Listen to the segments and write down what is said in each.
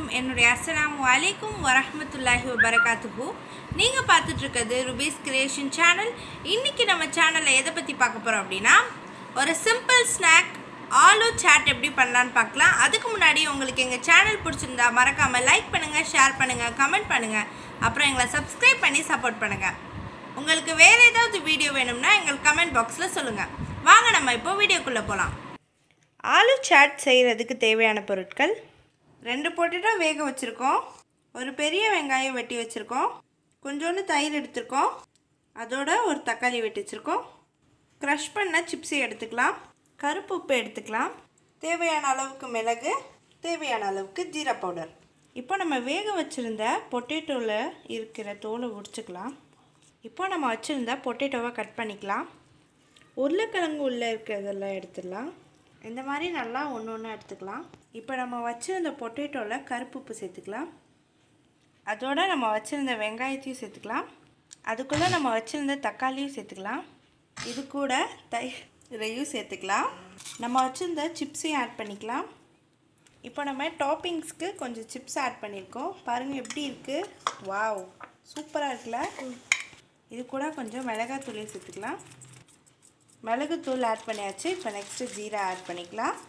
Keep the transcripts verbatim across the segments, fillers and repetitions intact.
அனைவருக்கும் என்னுடைய அஸ்ஸலாமு அலைக்கும் வரஹ்மத்துல்லாஹி வபரகாத்துஹு. நீங்கள் பார்த்துட்ருக்கிறது ருபீஸ் கிரியேஷன் சேனல். இன்றைக்கி நம்ம சேனலில் எதை பற்றி பார்க்க போகிறோம் அப்படின்னா, ஒரு சிம்பிள் ஸ்நாக் ஆலு சாட் எப்படி பண்ணலான்னு பார்க்கலாம். அதுக்கு முன்னாடி உங்களுக்கு எங்கள் சேனல் பிடிச்சிருந்தா மறக்காமல் லைக் பண்ணுங்கள், ஷேர் பண்ணுங்கள், கமெண்ட் பண்ணுங்கள், அப்புறம் எங்களை சப்ஸ்கிரைப் பண்ணி சப்போர்ட் பண்ணுங்கள். உங்களுக்கு வேறு ஏதாவது வீடியோ வேணும்னா எங்களுக்கு கமெண்ட் பாக்ஸில் சொல்லுங்கள். வாங்க நம்ம இப்போ வீடியோக்குள்ளே போகலாம். ஆலு சாட் செய்கிறதுக்கு தேவையான பொருட்கள்: ரெண்டு பொட்டேட்டோ வேக வச்சுருக்கோம், ஒரு பெரிய வெங்காயம் வெட்டி வச்சுருக்கோம், கொஞ்சோண்டு தயிர் எடுத்துருக்கோம், அதோட ஒரு தக்காளி வெட்டி வச்சுருக்கோம், க்ரஷ் பண்ண சிப்ஸை எடுத்துக்கலாம், கருப்பு உப்பு எடுத்துக்கலாம், தேவையான அளவுக்கு மிளகு, தேவையான அளவுக்கு ஜீரா பவுடர். இப்போ நம்ம வேக வச்சுருந்த பொட்டேட்டோவில் இருக்கிற தோலை உரிச்சுக்கலாம். இப்போ நம்ம வச்சுருந்த பொட்டேட்டோவை கட் பண்ணிக்கலாம். உருளைக்கிழங்கு உள்ளே இருக்கிறதெல்லாம் எடுத்துடலாம். இந்த மாதிரி நல்லா ஒன்று ஒன்று எடுத்துக்கலாம். இப்போ நம்ம வச்சுருந்த பொட்டேட்டோவில் கருப்பு உப்பு சேர்த்துக்கலாம். அதோடு நம்ம வச்சுருந்த வெங்காயத்தையும் சேர்த்துக்கலாம். அதுக்குள்ளே நம்ம வச்சுருந்த தக்காளியும் சேர்த்துக்கலாம். இது கூட தயிரையும் சேர்த்துக்கலாம். நம்ம வச்சுருந்த சிப்ஸையும் ஆட் பண்ணிக்கலாம். இப்போ நம்ம டாப்பிங்ஸ்க்கு கொஞ்சம் சிப்ஸ் ஆட் பண்ணியிருக்கோம். பாருங்கள் எப்படி இருக்குது, வாவ் சூப்பராக இருக்குல்ல. இது கூட கொஞ்சம் மிளகாத்தூளையும் சேர்த்துக்கலாம். மிளகுத்தூள் ஆட் பண்ணியாச்சு. இப்போ நெக்ஸ்ட்டு ஜீரா ஆட் பண்ணிக்கலாம்.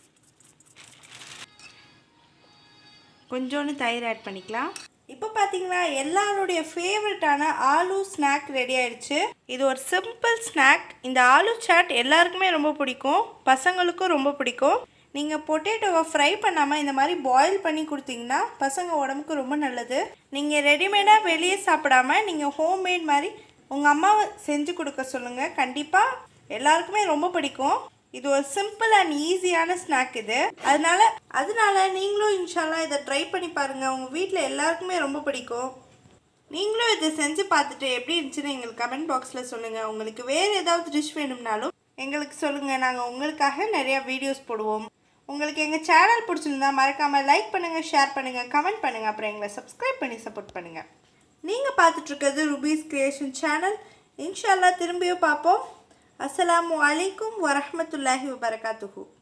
கொஞ்சோண்டு தயிர் ஆட் பண்ணிக்கலாம். இப்போ பார்த்தீங்கன்னா எல்லாருடைய ஃபேவரட்டான ஆலு ஸ்நாக் ரெடி ஆயிடுச்சு. இது ஒரு சிம்பிள் ஸ்நாக். இந்த ஆலு சாட் எல்லாருக்குமே ரொம்ப பிடிக்கும், பசங்களுக்கும் ரொம்ப பிடிக்கும். நீங்கள் பொட்டேட்டோவை ஃப்ரை பண்ணாமல் இந்த மாதிரி பாயில் பண்ணி கொடுத்தீங்கன்னா பசங்க உடம்புக்கு ரொம்ப நல்லது. நீங்கள் ரெடிமேடாக வெளியே சாப்பிடாமல் நீங்கள் ஹோம்மேட் மாதிரி உங்கள் அம்மாவை செஞ்சு கொடுக்க சொல்லுங்கள். கண்டிப்பாக எல்லாருக்குமே ரொம்ப பிடிக்கும். இது ஒரு சிம்பிள் அண்ட் ஈஸியான ஸ்நாக் இது. அதனால அதனால நீங்களும் இன்ஷால்லா இதை ட்ரை பண்ணி பாருங்கள். உங்கள் வீட்டில் எல்லாருக்குமே ரொம்ப பிடிக்கும். நீங்களும் இதை செஞ்சு பார்த்துட்டு எப்படி இருந்துச்சுன்னு எங்களுக்கு கமெண்ட் பாக்ஸில் சொல்லுங்கள். உங்களுக்கு வேறு ஏதாவது டிஷ் வேணும்னாலும் எங்களுக்கு சொல்லுங்கள். நாங்கள் உங்களுக்காக நிறையா வீடியோஸ் போடுவோம். உங்களுக்கு எங்கள் சேனல் பிடிச்சிருந்தா மறக்காமல் லைக் பண்ணுங்கள், ஷேர் பண்ணுங்கள், கமெண்ட் பண்ணுங்கள், அப்புறம் எங்களை சப்ஸ்கிரைப் பண்ணி சப்போர்ட் பண்ணுங்கள். நீங்கள் பார்த்துட்ருக்கிறது ருபீஸ் கிரியேஷன் சேனல். இன்ஷால்லா திரும்பியும் பார்ப்போம். அஸ்ஸலாமு அலைக்கும் வரஹ்மத்துல்லாஹி வபரகாத்துஹு.